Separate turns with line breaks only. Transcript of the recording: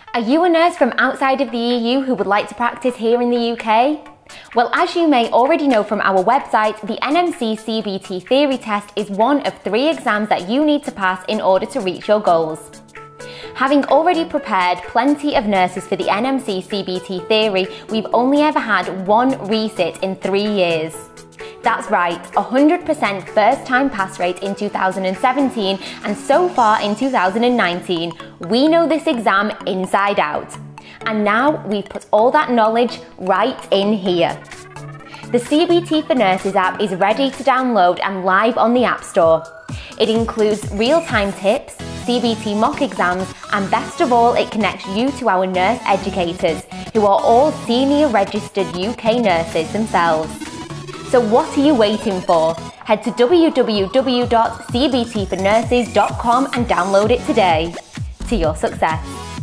Are you a nurse from outside of the EU who would like to practice here in the UK? Well, as you may already know from our website, the NMC CBT theory test is one of 3 exams that you need to pass in order to reach your goals. Having already prepared plenty of nurses for the NMC CBT theory, we've only ever had 1 resit in 3 years. That's right, 100% first-time pass rate in 2017, and so far in 2019, we know this exam inside out. And now we've put all that knowledge right in here. The CBT for Nurses app is ready to download and live on the App Store. It includes real-time tips, CBT mock exams, and best of all, it connects you to our nurse educators, who are all senior registered UK nurses themselves. So what are you waiting for? Head to www.cbtfornurses.com and download it today. To your success.